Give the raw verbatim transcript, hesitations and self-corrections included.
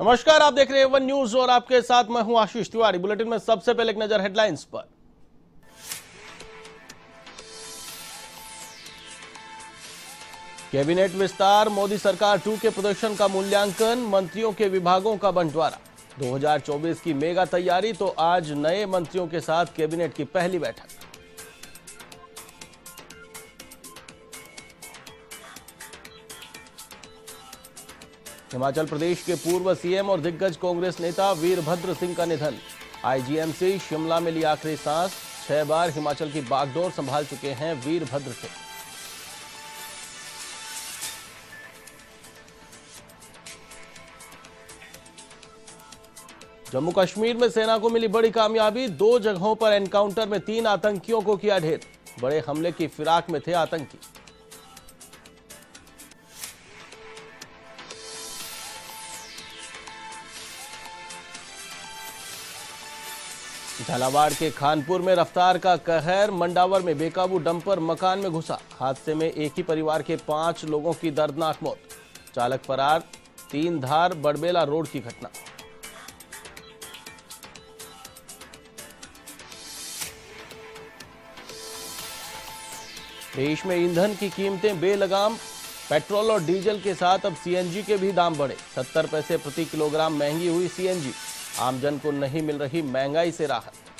नमस्कार, आप देख रहे हैं वन न्यूज और आपके साथ मैं हूं आशीष तिवारी। बुलेटिन में सबसे पहले एक नजर हेडलाइंस पर। कैबिनेट विस्तार, मोदी सरकार टू के प्रदर्शन का मूल्यांकन, मंत्रियों के विभागों का बंटवारा। दो हज़ार चौबीस की मेगा तैयारी, तो आज नए मंत्रियों के साथ कैबिनेट की पहली बैठक। हिमाचल प्रदेश के पूर्व सीएम और दिग्गज कांग्रेस नेता वीरभद्र सिंह का निधन। आईजीएमसी शिमला में ली आखिरी सांस। छह बार हिमाचल की बागडोर संभाल चुके हैं वीरभद्र सिंह। जम्मू कश्मीर में सेना को मिली बड़ी कामयाबी। दो जगहों पर एनकाउंटर में तीन आतंकियों को किया ढेर। बड़े हमले की फिराक में थे आतंकी। झालावाड़ के खानपुर में रफ्तार का कहर। मंडावर में बेकाबू डंपर मकान में घुसा। हादसे में एक ही परिवार के पांच लोगों की दर्दनाक मौत। चालक फरार। तीन धार बड़बेला रोड की घटना। देश में ईंधन की कीमतें बेलगाम। पेट्रोल और डीजल के साथ अब सीएनजी के भी दाम बढ़े। सत्तर पैसे प्रति किलोग्राम महंगी हुई सीएनजी। आमजन को नहीं मिल रही महंगाई से राहत।